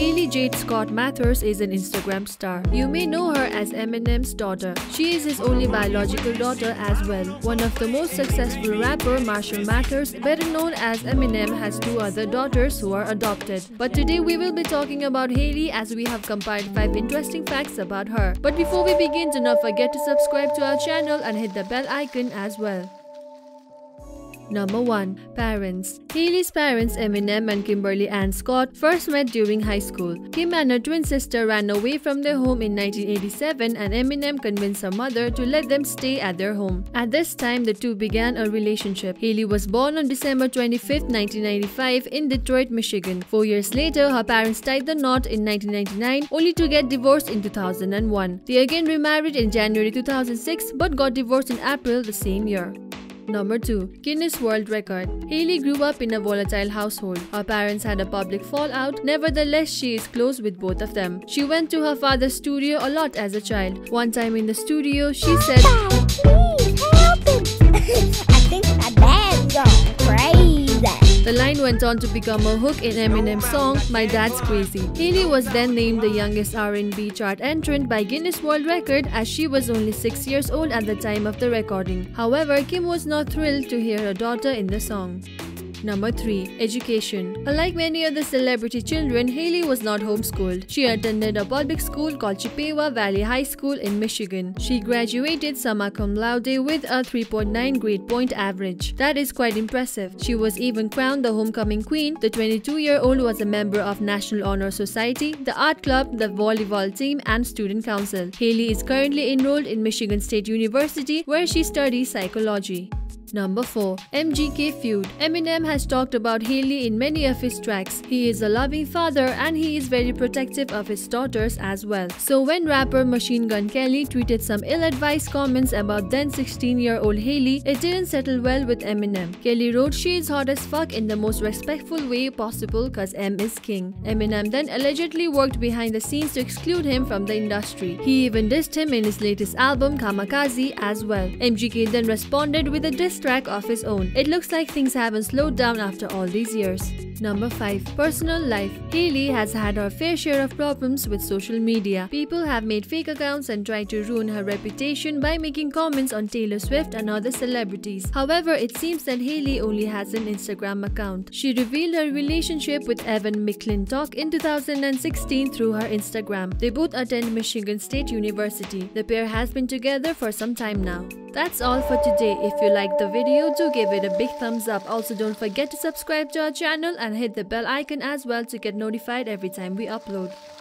Hailie Jade Scott Mathers is an Instagram star. You may know her as Eminem's daughter. She is his only biological daughter as well. One of the most successful rapper, Marshall Mathers, better known as Eminem, has two other daughters who are adopted. But today we will be talking about Hailie as we have compiled 5 interesting facts about her. But before we begin, do not forget to subscribe to our channel and hit the bell icon as well. Number 1. Parents. Hailie's parents, Eminem and Kimberly Ann Scott, first met during high school. Kim and her twin sister ran away from their home in 1987 and Eminem convinced her mother to let them stay at their home. At this time, the two began a relationship. Hailie was born on December 25, 1995 in Detroit, Michigan. 4 years later, her parents tied the knot in 1999 only to get divorced in 2001. They again remarried in January 2006 but got divorced in April the same year. Number 2. Guinness World Record. Hailie grew up in a volatile household. Her parents had a public fallout. Nevertheless, she is close with both of them. She went to her father's studio a lot as a child. One time in the studio, she said, "Please help him." I think my dad's gone crazy. The line went on to become a hook in Eminem's song, My Dad's Crazy. Hailie was then named the youngest R&B chart entrant by Guinness World Record as she was only 6 years old at the time of the recording. However, Kim was not thrilled to hear her daughter in the song. Number 3. Education. Unlike many other celebrity children, Hailie was not homeschooled. She attended a public school called Chippewa Valley High School in Michigan. She graduated summa cum laude with a 3.9 grade point average. That is quite impressive. She was even crowned the homecoming queen. The 22-year-old was a member of National Honor Society, the art club, the volleyball team, and student council. Hailie is currently enrolled in Michigan State University where she studies psychology. Number 4. MGK feud. Eminem has talked about Hailie in many of his tracks. He is a loving father and he is very protective of his daughters as well. So when rapper Machine Gun Kelly tweeted some ill-advised comments about then 16-year-old Hailie, it didn't settle well with Eminem. Kelly wrote, "She is hot as fuck in the most respectful way possible cause M is king." Eminem then allegedly worked behind the scenes to exclude him from the industry. He even dissed him in his latest album Kamikaze as well. MGK then responded with a diss track of his own. It looks like things haven't slowed down after all these years. Number 5. Personal life. Hailie has had her fair share of problems with social media. People have made fake accounts and tried to ruin her reputation by making comments on Taylor Swift and other celebrities. However, it seems that Hailie only has an Instagram account. She revealed her relationship with Evan McClintock in 2016 through her Instagram. They both attend Michigan State University. The pair has been together for some time now. That's all for today. If you liked the video, do give it a big thumbs up. Also, don't forget to subscribe to our channel and hit the bell icon as well to get notified every time we upload.